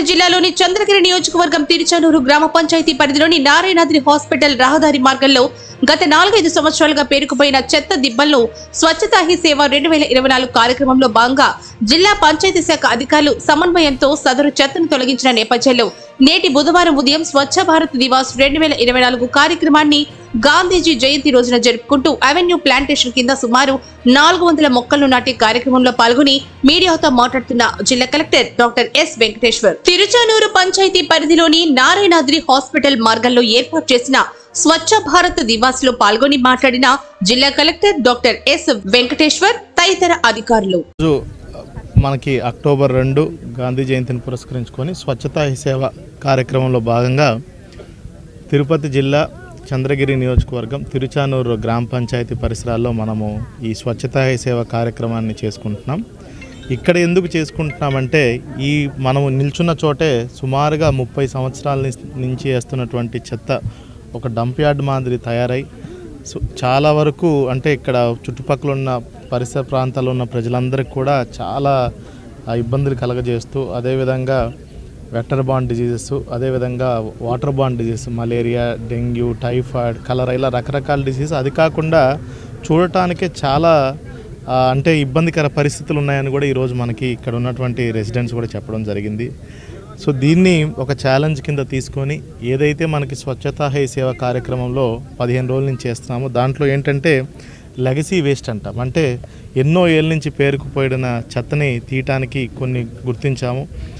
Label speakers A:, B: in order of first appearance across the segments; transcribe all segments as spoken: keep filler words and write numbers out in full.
A: జిల్లాలోని చంద్రగిరి నియోజకవర్గం తిరుచానూరు గ్రామ పంచాయతీ పరిధిలోని నారాయణాద్రి హాస్పిటల్ రహదారి మార్గంలో గత నాలుగైదు సంవత్సరాలుగా పేరుకుపోయిన చెత్త దిబ్బలను స్వచ్ఛతా హీ సేవ రెండు వేల ఇరవై నాలుగు కార్యక్రమంలో భాగంగా జిల్లా పంచాయతీ శాఖ అధికారులు సమన్వయంతో సదరు చెత్తను తొలగించిన నేపథ్యంలో నేటి బుధవారం ఉదయం స్వచ్ఛ భారత్ దివాస్ రెండు వేల ఇరవై నాలుగు కార్యక్రమాన్ని గాంధీజీ జయంతి రోజున జరుపుకుంటూ అవెన్యూ ప్లాంటేషన్ కింద సుమారు నాలుగు వందల మొక్కలను నాటి కార్యక్రమంలో పాల్గొని మీడియాతో మాట్లాడుతున్న జిల్లా collector doctor S Venkateshwar Tiruchanur panchayat పరిధిలోని నారాయణాద్రి హాస్పిటల్ మార్గంలో ఏర్పాటు చేసిన స్వచ్ఛ భారత్ దివాస్ లో పాల్గొని మాట్లాడిన జిల్లా కలెక్టర్ డాక్టర్ ఎస్ వెంకటేశ్వర్ తదితర అధికారులు.
B: మనకి అక్టోబర్ రెండు గాంధీ జయంతిని పురస్కరించుకొని స్వచ్ఛతా హీ సేవ కార్యక్రమంలో భాగంగా తిరుపతి జిల్లా చంద్రగిరి నియోజకవర్గం తిరుచానూరు గ్రామ పంచాయతీ పరిసరాల్లో మనము ఈ స్వచ్ఛతా హీ సేవ కార్యక్రమాన్ని చేసుకుంటున్నాం. ఇక్కడ ఎందుకు చేసుకుంటున్నామంటే ఈ మనము నిల్చున్న చోటే సుమారుగా ముప్పై సంవత్సరాల నుంచి వేస్తున్నటువంటి చెత్త ఒక డంప్ యార్డ్ మాదిరి తయారై చాలా వరకు అంటే ఇక్కడ చుట్టుపక్కల ఉన్న పరిసర ప్రాంతాల్లో ఉన్న ప్రజలందరికీ కూడా చాలా ఇబ్బందులు కలగజేస్తూ అదేవిధంగా వెక్టర్ బాండ్ డిజీజెస్ అదేవిధంగా వాటర్ బాండ్ diseases malaria dengue typhoid cholera ఇలా రకరకాల డిసీజ్ అది కాకుండా చూడటానికే చాలా అంటే ఇబ్బందికర పరిస్థితులు ఉన్నాయని కూడా ఈరోజు మనకి ఇక్కడ ఉన్నటువంటి రెసిడెంట్స్ కూడా చెప్పడం జరిగింది. సో దీన్ని ఒక ఛాలెంజ్ కింద తీసుకొని ఏదైతే మనకి స్వచ్ఛతా హీ సేవ కార్యక్రమంలో పదిహేను రోజుల నుంచి చేస్తున్నామో దాంట్లో ఏంటంటే లెగసీ వేస్ట్ అంటాం, అంటే ఎన్నో ఏళ్ళ నుంచి పేరుకుపోయిన చెత్తని తీయటానికి కొన్ని గుర్తించాము.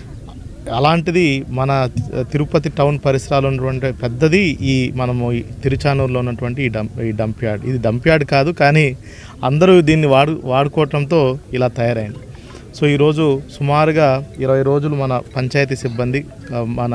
B: అలాంటిది మన తిరుపతి టౌన్ పరిసరాలు ఉన్నటువంటి పెద్దది ఈ మనము తిరుచానూరులో ఉన్నటువంటి ఈ డంప్ ఈ డంప్ యార్డ్. ఇది డంప్ యార్డ్ కాదు, కానీ అందరూ దీన్ని వాడు వాడుకోవటంతో ఇలా తయారైంది. సో ఈరోజు సుమారుగా ఇరవై రోజులు మన పంచాయతీ సిబ్బంది మన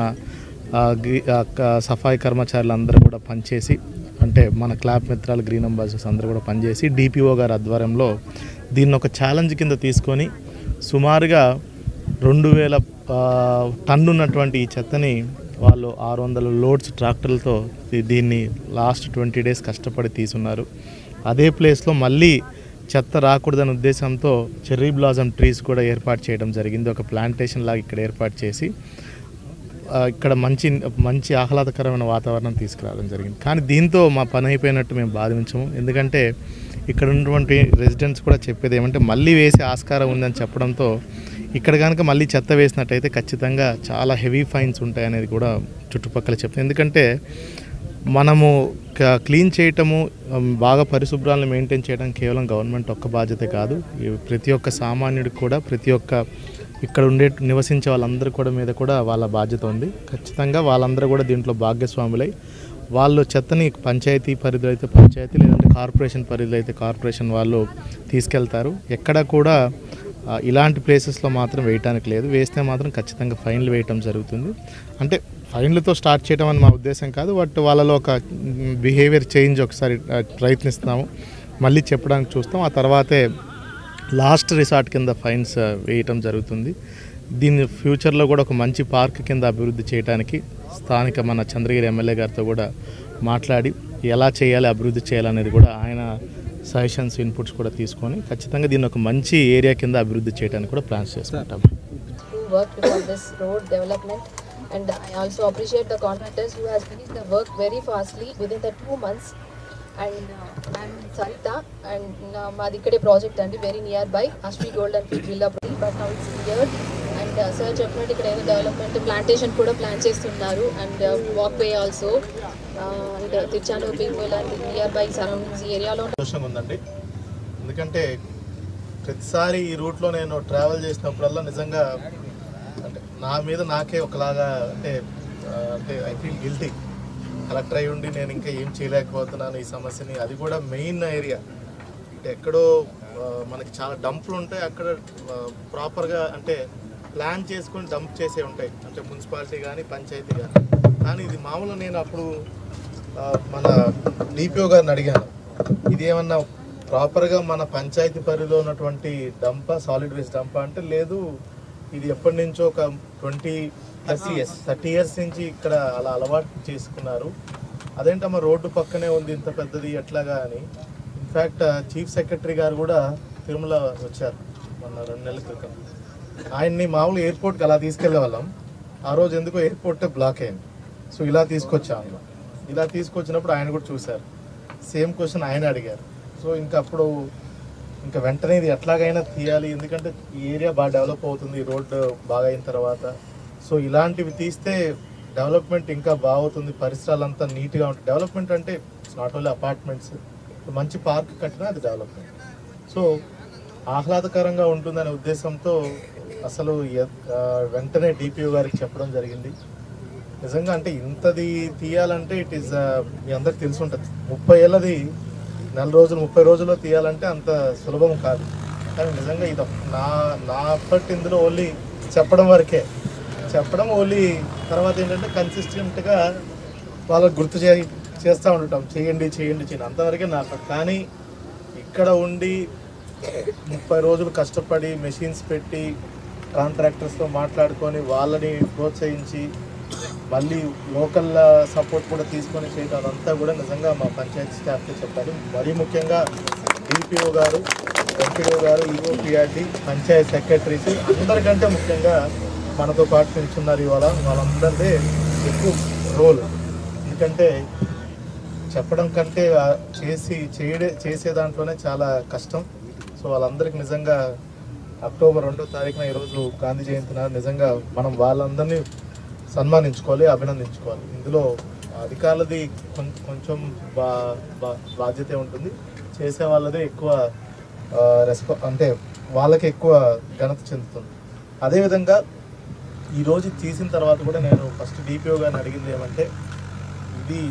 B: సఫాయి కర్మచారులు అందరూ కూడా పనిచేసి అంటే మన క్లాబ్ మిత్రాలు గ్రీన్ అంబాసిడర్స్ అందరూ కూడా పనిచేసి డిపిఓ గారి ఆధ్వర్యంలో దీన్ని ఒక ఛాలెంజ్ కింద తీసుకొని సుమారుగా రెండు వేల టన్ను ఉన్నటువంటి ఈ చెత్తని వాళ్ళు ఆరు వందల లోడ్స్ ట్రాక్టర్లతో దీన్ని లాస్ట్ ట్వంటీ డేస్ కష్టపడి తీసున్నారు. అదే ప్లేస్లో మళ్ళీ చెత్త రాకూడదనే ఉద్దేశంతో చెర్రీ బ్లాజమ్ ట్రీస్ కూడా ఏర్పాటు చేయడం జరిగింది. ఒక ప్లాంటేషన్ లాగా ఇక్కడ ఏర్పాటు చేసి ఇక్కడ మంచి మంచి ఆహ్లాదకరమైన వాతావరణం తీసుకురావడం జరిగింది. కానీ దీంతో మా పని అయిపోయినట్టు మేము భావించము. ఎందుకంటే ఇక్కడ ఉన్నటువంటి రెసిడెంట్స్ కూడా చెప్పేది ఏమంటే మళ్ళీ వేసే ఆస్కారం ఉందని చెప్పడంతో ఇక్కడ కనుక మళ్ళీ చెత్త వేసినట్టయితే ఖచ్చితంగా చాలా హెవీ ఫైన్స్ ఉంటాయనేది కూడా చుట్టుపక్కల చెప్తుంది. ఎందుకంటే మనము క్లీన్ చేయటము బాగా పరిశుభ్రాలను మెయింటైన్ చేయడం కేవలం గవర్నమెంట్ ఒక్క బాధ్యత కాదు, ప్రతి ఒక్క సామాన్యుడికి కూడా ప్రతి ఒక్క ఇక్కడ ఉండే నివసించే వాళ్ళందరూ కూడా మీద కూడా వాళ్ళ బాధ్యత ఉంది. ఖచ్చితంగా వాళ్ళందరూ కూడా దీంట్లో భాగస్వాములై వాళ్ళు చెత్తని పంచాయతీ పరిధిలో అయితే పంచాయతీ లేదంటే కార్పొరేషన్ పరిధిలో అయితే కార్పొరేషన్ వాళ్ళు తీసుకెళ్తారు. ఎక్కడ కూడా ఇలాంటి ప్లేసెస్లో మాత్రం వేయటానికి లేదు, వేస్తే మాత్రం ఖచ్చితంగా ఫైన్లు వేయటం జరుగుతుంది. అంటే ఫైన్లతో స్టార్ట్ చేయడం అని మా ఉద్దేశం కాదు, బట్ వాళ్ళలో ఒక బిహేవియర్ చేంజ్ ఒకసారి ప్రయత్నిస్తాము, మళ్ళీ చెప్పడానికి చూస్తాం, ఆ తర్వాతే లాస్ట్ రిసార్ట్ కింద ఫైన్స్ వేయటం జరుగుతుంది. దీన్ని ఫ్యూచర్లో కూడా ఒక మంచి పార్క్ కింద అభివృద్ధి చేయడానికి స్థానిక మన చంద్రగిరి ఎమ్మెల్యే గారితో కూడా మాట్లాడి ఎలా చేయాలి అభివృద్ధి చేయాలనేది కూడా ఆయన సజెషన్స్ ఇన్పుట్స్ కూడా తీసుకొని ఖచ్చితంగా దీన్ని ఒక మంచి ఏరియా కింద అభివృద్ధి చేయడానికి కూడా ప్లాన్స్ చేసుకుంటాం.
C: And I also appreciate the contractors who has finished the work very fastly within the two months. And uh, I'm Sarita, and uh, మాది ఇక్కడే ప్రాజెక్ట్ అండి, వెరీ నియర్ బై అశ్వి golden field villa, but now it's clear. And sir చెప్పినట్టు ఇక్కడ ఏదో development plantation కూడా plan చేస్తున్నారు, and walkway also and Tiruchanur people and nearby surroundings ఏరియాలో
B: ఉందండి. ఎందుకంటే ప్రతిసారి ఈ రూట్లో నేను ట్రావెల్ చేసినప్పుడల్లా నిజంగా అంటే నా మీద నాకే ఒకలాగా అంటే అంటే ఐ ఫీల్ గిల్టీ. కలెక్టర్ అయి ఉండి నేను ఇంకా ఏం చేయలేకపోతున్నాను ఈ సమస్యని. అది కూడా మెయిన్ ఏరియా అంటే ఎక్కడో మనకి చాలా డంప్లు ఉంటాయి, అక్కడ ప్రాపర్గా అంటే ప్లాన్ చేసుకొని డంప్ చేసే ఉంటాయి, అంటే మున్సిపాలిటీ కానీ పంచాయతీ కానీ. కానీ ఇది మామూలుగా నేను అప్పుడు మన డిపిఓ గారిని అడిగాను, ఇది ఏమన్నా ప్రాపర్గా మన పంచాయతీ పరిధిలో ఉన్నటువంటి డంపా సాలిడ్ వేస్ట్ డంపా అంటే లేదు, ఇది ఎప్పటి నుంచో ఒక twenty thirty years thirty years నుంచి ఇక్కడ అలా అలవాటు చేసుకున్నారు. అదేంటమ్మా రోడ్డు పక్కనే ఉంది ఇంత పెద్దది ఎట్లాగా అని. ఇన్ఫ్యాక్ట్ చీఫ్ సెక్రటరీ గారు కూడా తిరుమల వచ్చారు మొన్న రెండు నెలల క్రితం. ఆయన్ని మామూలు ఎయిర్పోర్ట్కి అలా తీసుకెళ్ళే వాళ్ళం, ఆ రోజు ఎందుకో ఎయిర్పోర్ట్ బ్లాక్ అయింది. సో ఇలా తీసుకొచ్చాము. ఇలా తీసుకొచ్చినప్పుడు ఆయన కూడా చూశారు, సేమ్ క్వశ్చన్ ఆయన అడిగారు. సో ఇంకా అప్పుడు ఇంకా వెంటనే ఇది ఎట్లాగైనా తీయాలి, ఎందుకంటే ఈ ఏరియా బాగా డెవలప్ అవుతుంది రోడ్డు బాగా అయిన తర్వాత. సో ఇలాంటివి తీస్తే డెవలప్మెంట్ ఇంకా బాగుంటుంది, పరిసరాలంతా నీట్గా ఉంటుంది. డెవలప్మెంట్ అంటే ఇట్స్ నాట్ ఓన్లీ అపార్ట్మెంట్స్, మంచి పార్క్ కట్టినా అది డెవలప్మెంట్. సో ఆహ్లాదకరంగా ఉంటుందనే ఉద్దేశంతో అసలు వెంటనే డిపిఓ గారికి చెప్పడం జరిగింది. నిజంగా అంటే ఇంతది తీయాలంటే ఇట్ ఈస్ మీ అందరికి తెలిసి ఉంటుంది, ముప్పై ఏళ్ళది నెల రోజులు ముప్పై రోజుల్లో తీయాలంటే అంత సులభం కాదు. కానీ నిజంగా ఇది నా నా ఎఫర్ట్ ఇందులో ఓన్లీ చెప్పడం వరకే, చెప్పడం ఓన్లీ. తర్వాత ఏంటంటే కన్సిస్టెంట్గా వాళ్ళకి గుర్తు చే చేస్తూ ఉండటం, చేయండి చేయండి చేయండి అంతవరకే నా ఎఫర్ట్. కానీ ఇక్కడ ఉండి ముప్పై రోజులు కష్టపడి మెషిన్స్ పెట్టి కాంట్రాక్టర్స్తో మాట్లాడుకొని వాళ్ళని ప్రోత్సహించి మళ్ళీ లోకల్ సపోర్ట్ కూడా తీసుకొని చేయడం అదంతా కూడా నిజంగా మా పంచాయతీ స్టాఫ్తో చెప్పారు. మరీ ముఖ్యంగా డిపిఓ గారు, ఎంపీడీఓ గారు, ఈఓపిఆర్డి, పంచాయతీ సెక్రటరీస్ అందరికంటే ముఖ్యంగా మనతో పాటు నిల్చున్నారు ఇవాళ. వాళ్ళందరిదే ఎక్కువ రోల్, ఎందుకంటే చెప్పడం కంటే చేసి చేయడే చేసే దాంట్లోనే చాలా కష్టం. సో వాళ్ళందరికీ నిజంగా అక్టోబర్ రెండో తారీఖున ఈరోజు గాంధీ జయంతి నాడు నిజంగా మనం వాళ్ళందరినీ సన్మానించుకోవాలి, అభినందించుకోవాలి. ఇందులో అధికారులది కొంచెం బా బాధ్యత ఉంటుంది, చేసే వాళ్ళదే ఎక్కువ రెస్పా అంటే వాళ్ళకి ఎక్కువ ఘనత చెందుతుంది. అదేవిధంగా ఈరోజు తీసిన తర్వాత కూడా నేను ఫస్ట్ డిపిఓ గారిని అడిగింది ఏమంటే, ఇది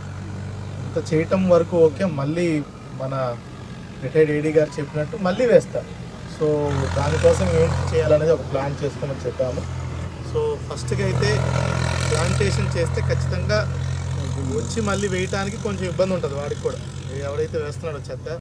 B: ఇంత చేయటం వరకు ఓకే, మళ్ళీ మన రిటైర్డ్ ఏడీ గారు చెప్పినట్టు మళ్ళీ వేస్తారు. సో దానికోసం ఏంటి చేయాలనేది ఒక ప్లాన్ చేసుకోమని చెప్పాము. సో ఫస్ట్గా అయితే ప్లాంటేషన్ చేస్తే ఖచ్చితంగా వచ్చి మళ్ళీ వేయటానికి కొంచెం ఇబ్బంది ఉంటుంది వాడికి కూడా, ఎవరైతే వేస్తున్నాడో చెత్త.